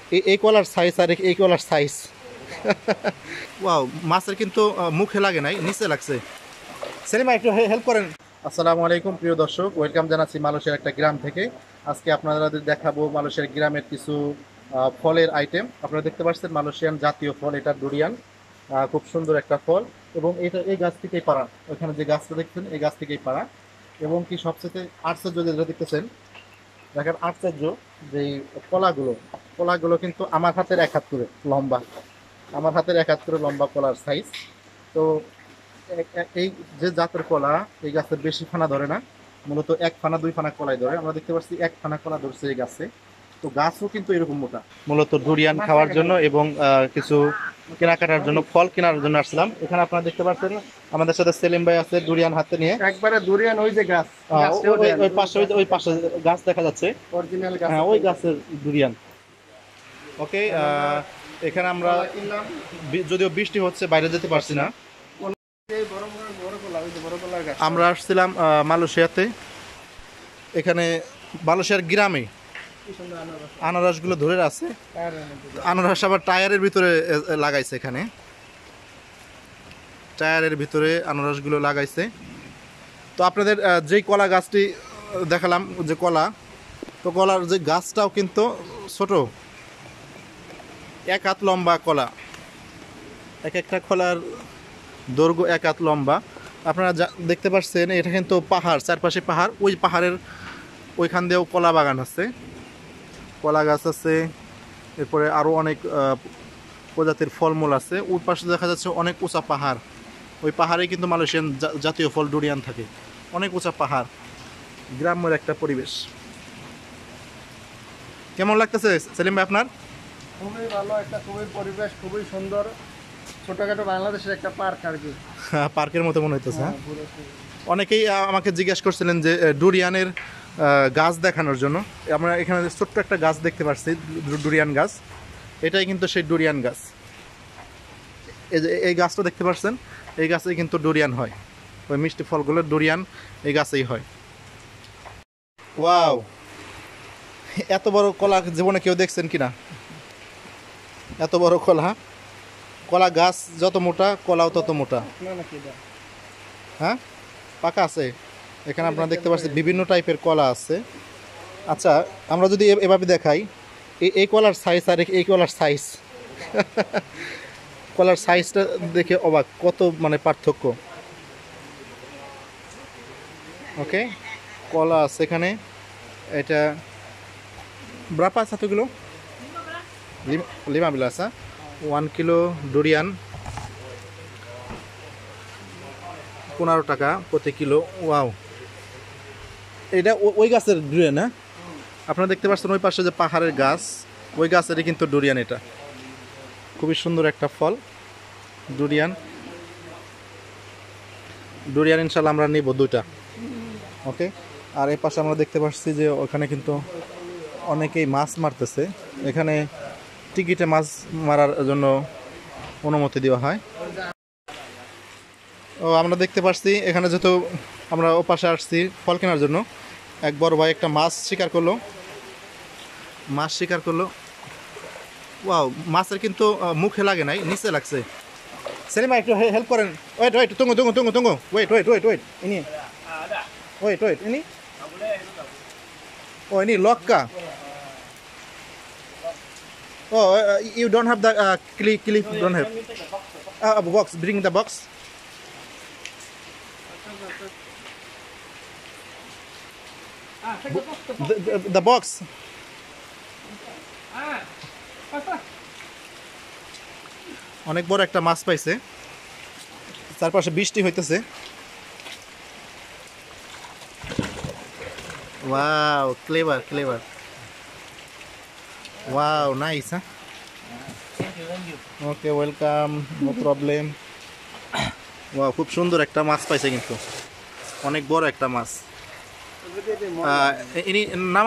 এই কলার সাইজ আর এই কলার size wow, মাছের কিন্তু মুখে লাগে নাই, নিচে লাগছে। সেলিমা একটু হেল্প করেন। আসসালামু আলাইকুম প্রিয় দর্শক, ওয়েলকাম জানাচ্ছি মালয়েশিয়ার একটা গ্রাম থেকে। আজকে আপনাদের দেখাবো মালয়েশিয়ার গ্রামের কিছু ফলের আইটেম। আপনারা দেখতে পাচ্ছেন মালয়েশিয়ান জাতীয় ফল, এটা ডুরিয়ান। খুব সুন্দর একটা ফল, এবং এটা এই গাছ থেকেই পাড়া। ওইখানে যে গাছটা দেখছেন এই গাছ থেকেই পাড়া। এবং কি সবচেয়ে আশ্চর্য যেটা দেখতেছেন, দেখেন আশ্চর্য যে কলাগুলো কলাগুলো কিন্তু আমার হাতের এক হাত করে লম্বা, আমার হাতের এক হাত করে লম্বা কলার সাইজ। তো এই যে জাতের কলা, এই গাছের বেশি ফানা ধরে না, মূলত এক ফানা দুই ফানা কলাই ধরে। আমরা দেখতে পাচ্ছি এক ফানা কলা ধরছে এই গাছে। তো গাছও কিন্তু এরকম মোটা, মূলত ডুরিয়ান খাওয়ার জন্য এবং কিছু কেনাকাটার জন্য, ফল কেনার জন্য আসলাম। এখানে আপনারা দেখতে পাচ্ছেন আমাদের সাথে সেলিম ভাই আছে ডুরিয়ান হাতে নিয়ে। একবারে ডুরিয়ান ওই যে গাছ, ওই পাশে গাছ দেখা যাচ্ছে, অরিজিনাল গাছ, হ্যাঁ ওই গাছের ডুরিয়ান। ওকে, এখানে আমরা যদিও বৃষ্টি হচ্ছে বাইরে যেতে পারছি না। আমরা আসছিলাম মালয়েশিয়াতে, এখানে মালয়েশিয়ার গ্রামে আনারসগুলো ধরে আছে। আনারস আবার টায়ারের ভিতরে লাগাইছে, এখানে টায়ারের ভিতরে আনারসগুলো লাগাইছে। তো আপনাদের যেই কলা গাছটি দেখালাম, যে কলা, তো কলার যে গাছটাও কিন্তু ছোট, এক হাত লম্বা কলা, এক একটা কলার দৈর্ঘ্য এক হাত লম্বা। আপনারা দেখতে পাচ্ছেন এটা কিন্তু পাহাড়, চারপাশে পাহাড়। ওই পাহাড়ের ওইখান দিয়েও কলা বাগান আছে, কলা গাছ আছে, এরপরে আরও অনেক প্রজাতির ফলমূল আছে। ওই পাশে দেখা যাচ্ছে অনেক উঁচা পাহাড়, ওই পাহাড়ে কিন্তু মালয়েশিয়ান জাতীয় ফল ডুরিয়ান থাকে। অনেক উঁচা পাহাড়, গ্রামের একটা পরিবেশ। কেমন লাগতেছে সেলিম ভাই আপনার? খুবই ভালো একটা, খুবই পরিবেশ খুবই সুন্দর, ছোটখাটো বাংলাদেশের একটা পার্ক আর কি, পার্কের মতো মনে হইতেছে। অনেকেই আমাকে জিজ্ঞেস করছিলেন যে ডুরিয়ানের গাছ দেখানোর জন্য। আমরা এখানে ছোট্ট একটা গাছ দেখতে পাচ্ছি, ডুরিয়ান গাছ। এটাই কিন্তু সেই ডুরিয়ান গাছ। এই যে এই গাছটা দেখতে পাচ্ছেন, এই গাছেই কিন্তু ডুরিয়ান হয়। ওই মিষ্টি ফলগুলো ডুরিয়ান এই গাছেই হয়। ওয়াও, এত বড় কলা জীবনে কেউ দেখছেন কিনা? এত বড় কলা, কলা গাছ যত মোটা কলাও তত মোটা। হ্যাঁ, পাকা আছে। এখানে আপনারা দেখতে পাচ্ছেন বিভিন্ন টাইপের কলা আছে। আচ্ছা, আমরা যদি এভাবে দেখাই, এই কলার সাইজ আর এই কলার সাইজ কলার সাইজটা দেখে অবাক, কত মানে পার্থক্য। ওকে, কলা আছে এখানে। এটা berapa satu kilo? 15 1 kilo durian 15 টাকা প্রতি কিলো। ওয়াও, এটা ওই গাছের ডুরিয়ান। হ্যাঁ, আপনারা দেখতে পাচ্ছেন ওই পাশে যে পাহাড়ের গাছ, ওই গাছেরই কিন্তু ডুরিয়ান। এটা খুবই সুন্দর একটা ফল ডুরিয়ান। ডুরিয়ান ইনশাল্লাহ আমরা নিব 2টা। ওকে, আর এই পাশে আমরা দেখতে পাচ্ছি যে ওখানে কিন্তু অনেকেই মাছ মারতেছে। এখানে টিকিটে মাছ মারার জন্য অনুমতি দেওয়া হয়। ও, আমরা দেখতে পাচ্ছি এখানে যেহেতু আমরা ও পাশে আসছি ফল কেনার জন্য, এক বড় ভাই একটা মাছ শিকার করলো। ওয়াও, মাছের কিন্তু মুখে লাগে নাই, নিচে লাগছে। সেলিমা একটু হেল্প করেন। Wait tunggu wait ini oh ini lokka. Oh, you don't have the clip don't have box, bring the box. The box. অনেক বড় একটা মাছ পাইছে, চারপাশে বৃষ্টি হইতেছে। Wow, clever. Wow, nice. হ্যাঁ, okay, welcome, no problem. Wow, খুব সুন্দর একটা মাছ পাইছে, কিন্তু অনেক বড় একটা মাছ। ini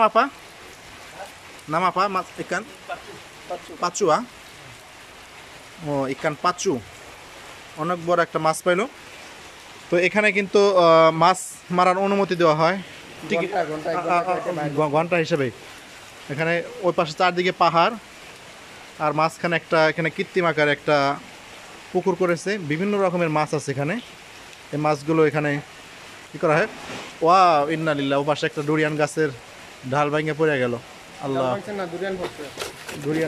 nama apa mas ikan pacu? ও, ইকান পাচু, অনেক বড় একটা মাছ পাইলো। তো এখানে কিন্তু মাছ মারার অনুমতি দেওয়া হয় ঘন্টা হিসেবে। এখানে ওই পাশে চারদিকে পাহাড়, আর মাঝখানে একটা এখানে কৃত্রিম আকারে একটা পুকুর করেছে, বিভিন্ন রকমের মাছ আছে এখানে। এই মাছগুলো এখানে কী করা হয়, ওয়া ইন্না লিল্লাহ, ও পাশে একটা ডুরিয়ান গাছের ঢাল ভেঙে পড়ে গেল। আল্লাহ, না দুরিয়ান পড়ছে, durian,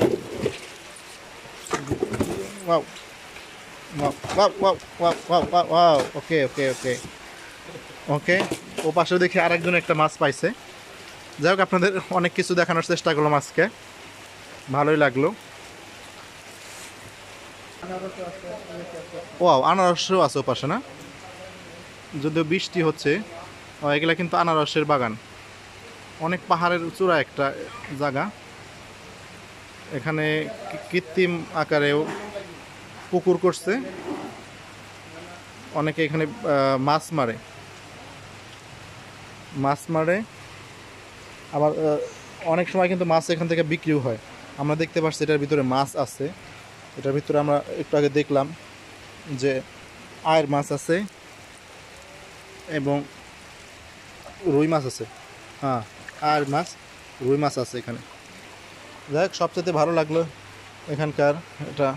wow wow wow wow wow wow wow, okay okay okay okay. ও পাশেও দেখি আরেকজন একটা মাছ পাইছে। যাই হোক, আপনাদের অনেক কিছু দেখানোর চেষ্টা করলাম আজকে, ভালোই লাগলো। ওয়াও, আনারসও আছে ও পাশে না, যদিও বৃষ্টি হচ্ছে। এগুলা কিন্তু আনারসের বাগান, অনেক পাহাড়ের চূড়া একটা জায়গা। এখানে কৃত্রিম আকারেও পুকুর করছে, অনেকে এখানে মাছ মারে। আবার অনেক সময় কিন্তু মাছ এখান থেকে বিক্রিও হয়। আমরা দেখতে পাচ্ছি এটার ভিতরে মাছ আছে। এটার ভিতরে আমরা একটু আগে দেখলাম যে আয়ের মাছ আছে এবং রুই মাছ আছে। হ্যাঁ, আয়ের মাছ, রুই মাছ আছে এখানে। যাই হোক, সবচেয়ে ভালো লাগলো এখানকার এটা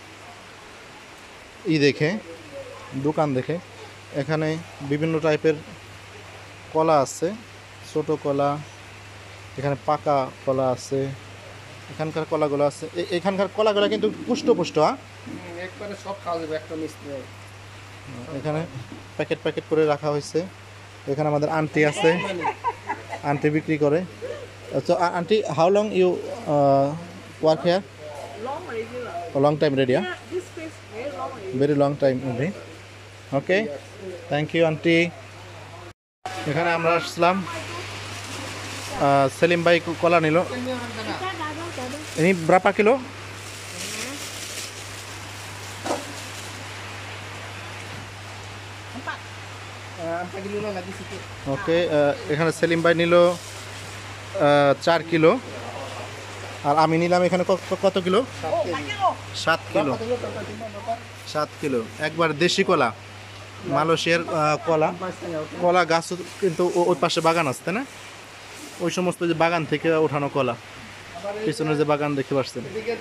দেখে, দোকান দেখে। এখানে বিভিন্ন টাইপের কলা আছে, ছোট কলা, এখানে পাকা কলা আছে। এখানকার কলাগুলো আছে, এখানকার কলাগুলো কিন্তু পুষ্ট। হ্যাঁ, একবারে সব খাওয়া যাবে একটা মিষ্টি। এখানে প্যাকেট করে রাখা হয়েছে। এখানে আমাদের আন্টি আছে, আন্টি বিক্রি করে। So, auntie, how long you work here? Long already lah. A long time already, yeah? Yeah, this place very long already. Very long time already. Okay, thank you, auntie. এখানে আমরা আসলাম, সেলিম ভাই কলা নিল। ini berapa kilo? ওকে, এখানে সেলিম ভাই নিল 4 kilo, আর আমি নিলাম এখানে কত কিলো? 7 কিলো। 7 কিলো একবার দেশি কলা, মালয়েশিয়ার কলা গাছ কিন্তু ওই পাশে বাগান আছে না, ওই সমস্ত যে বাগান থেকে ওঠানো কলা, পিছনের যে বাগান দেখতে পাচ্ছেন।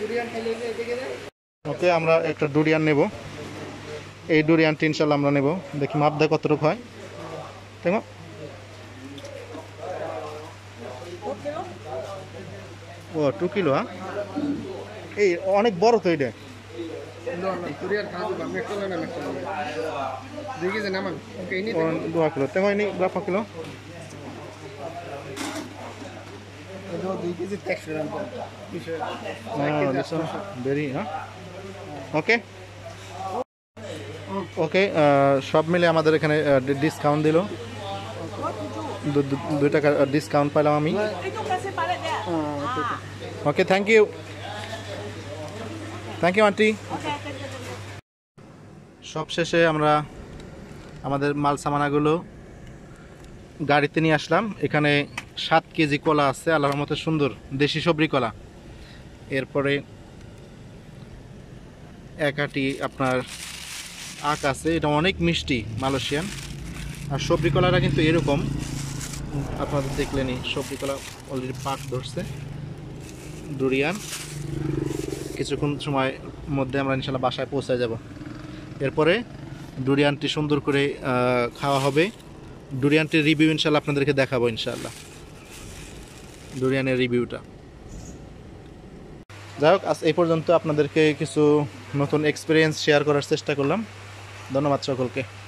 ওকে, আমরা একটা ডুরিয়ান নেব। এই ডুরিয়ানটি ইনশাল্লাহ আমরা নেব, দেখি মাপ দেয় কতটুকু হয়। ঠিক আছে, ও 2 কিলো। হ্যাঁ, এই অনেক বড় তো এটা। Dua kilo. Tengok ini berapa kilo? This one very, ওকে ওকে, সব মিলে আমাদের এখানে ডিসকাউন্ট দিল, 2 টাকা ডিসকাউন্ট পেলাম আমি। Okay, thank you aunty. সবশেষে আমরা আমাদের মাল সামানাগুলো গাড়িতে নিয়ে আসলাম। এখানে 7 কেজি কলা আছে, আল্লাহর মতো সুন্দর দেশি সবরি কলা। এরপরে এক আটি আপনার আখ আছে, এটা অনেক মিষ্টি মালয়েশিয়ান। আর সবরি কলাটা কিন্তু এরকম, আপনাদের দেখলেনি, সবরি কলা অলরেডি পাক ধরছে। ডুরিয়ান কিছুক্ষণ সময় মধ্যে আমরা ইনশাল্লাহ বাসায় পৌঁছে যাব। এরপরে ডুরিয়ানটি সুন্দর করে খাওয়া হবে। ডুরিয়ানটির রিভিউ ইনশাল্লাহ আপনাদেরকে দেখাবো, ইনশাল্লাহ ডুরিয়ানের রিভিউটা। যাই হোক, আজ এই পর্যন্ত আপনাদেরকে কিছু নতুন এক্সপিরিয়েন্স শেয়ার করার চেষ্টা করলাম। ধন্যবাদ সকলকে।